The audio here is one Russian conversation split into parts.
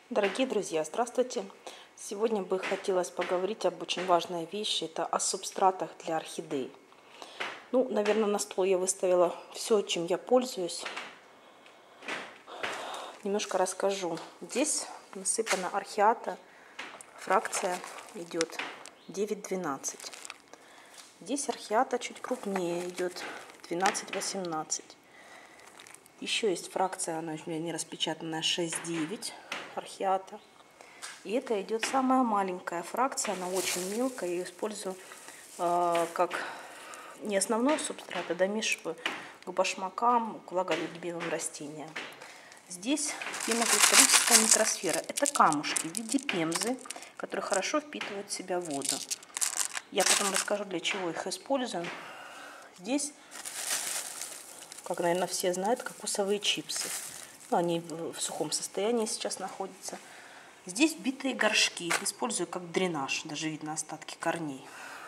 Дорогие друзья, здравствуйте! Сегодня бы хотелось поговорить об очень важной вещи, это о субстратах для орхидей. Наверное, на стол я выставила все, чем я пользуюсь. Немножко расскажу. Здесь насыпана орхиата, фракция идет 9-12. Здесь орхиата чуть крупнее идет 12-18. Еще есть фракция, она у меня не распечатанная, 6-9 орхиата. И это идет самая маленькая фракция, она очень мелкая. Я ее использую как не основной субстрат, а домешиваю к башмакам, к влаголюбивым растениям. Здесь пенокристаллическая микросфера. Это камушки в виде пемзы, которые хорошо впитывают в себя воду. Я потом расскажу, для чего их использую. Здесь, как, наверное, все знают, кокосовые чипсы. Они в сухом состоянии сейчас находятся. Здесь битые горшки. Их использую как дренаж. Даже видно остатки корней.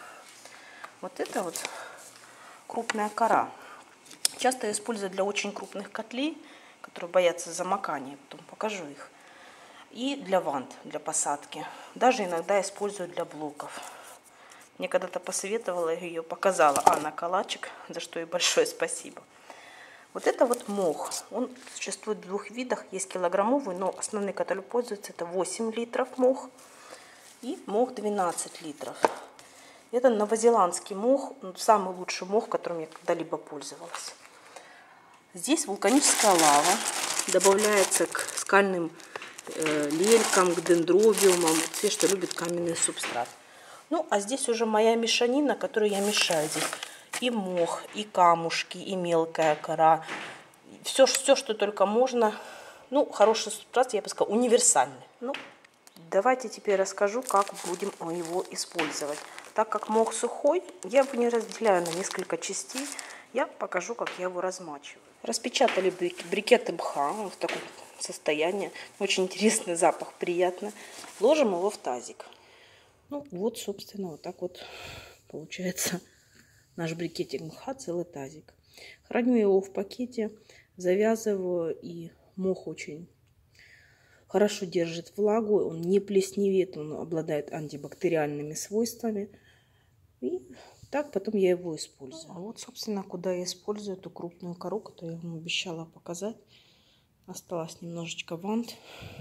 Вот это вот крупная кора. Часто я использую для очень крупных котлей, которые боятся замокания. Потом покажу их. И для вант, для посадки. Даже иногда использую для блоков. Мне когда-то посоветовала, я ее показала Анна Калачик, за что ей большое спасибо. Вот это вот мох. Он существует в двух видах. Есть килограммовый, но основные, которые пользуются, это 8 литров мох и мох 12 литров. Это новозеландский мох, самый лучший мох, которым я когда-либо пользовалась. Здесь вулканическая лава добавляется к скальным лелькам, к дендробиумам, все, что любят каменный субстрат. А здесь уже моя мешанина, которую я мешаю здесь. И мох, и камушки, и мелкая кора. Все, что только можно. Хороший субстрат, я бы сказала, универсальный. Давайте теперь расскажу, как будем его использовать. Так как мох сухой, я его не разделяю на несколько частей. Я покажу, как я его размачиваю. Распечатали брикеты мха, он в таком состоянии. Очень интересный запах, приятно. Ложим его в тазик. Собственно, вот так вот получается наш брикетик мха, целый тазик. Храню его в пакете, завязываю, и мох очень хорошо держит влагу, он не плесневеет, он обладает антибактериальными свойствами. И так потом я его использую. Собственно, куда я использую эту крупную кору, которую я вам обещала показать. Осталось немножечко вант.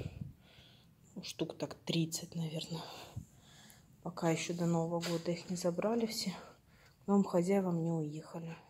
Штук так 30, наверное. Пока еще до Нового года их не забрали все. К новым хозяевам не уехали.